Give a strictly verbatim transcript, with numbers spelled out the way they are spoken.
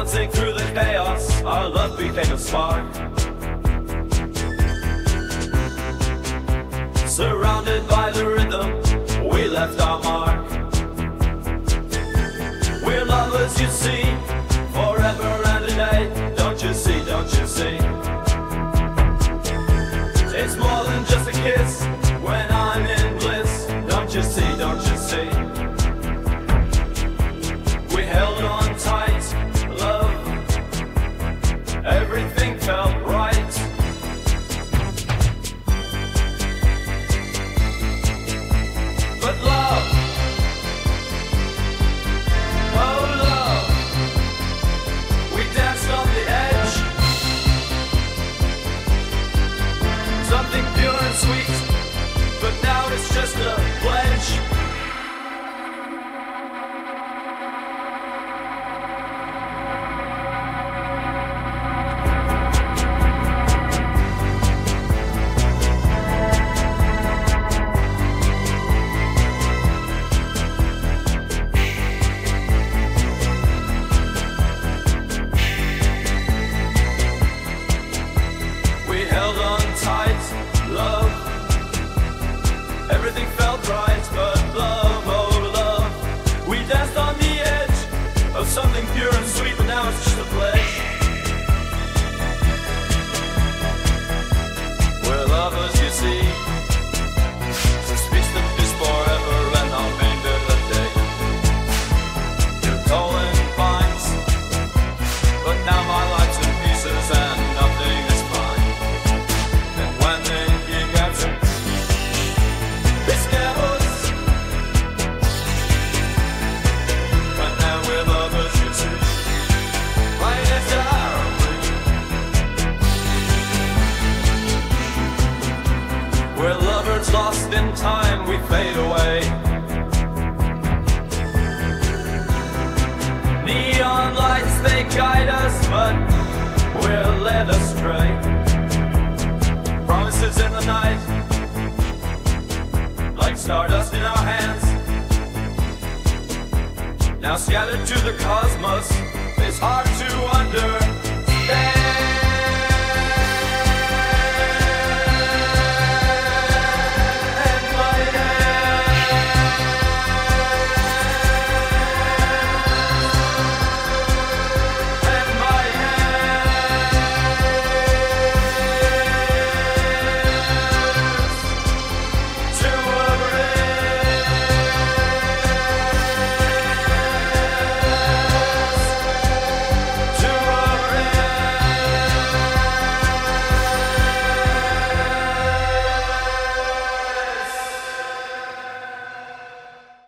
Dancing through the chaos, our love became a spark. Surrounded by the rhythm, we left our mark. We're lovers, you see, forever and a day. Don't you see, don't you see? It's more than just a kiss when I'm in bliss. Don't you see, don't you see? We held on tight, love. Everything felt right. But love, oh love, we danced on the edge. Something pure and sweet, but now it's just a pledge. Everything felt right, but love, oh love, we danced on the edge of something pure and sweet, but now it's just a pledge. We're lovers, you see, so speaks the peace forever and I'll remember the day. You're calling pines, but now my life's in pieces and nothing is fine. And when they began to we're lovers lost in time, we fade away. Neon lights, they guide us, but we're led astray. Promises in the night, like stardust in our hands. Now scattered to the cosmos, it's hard to wonder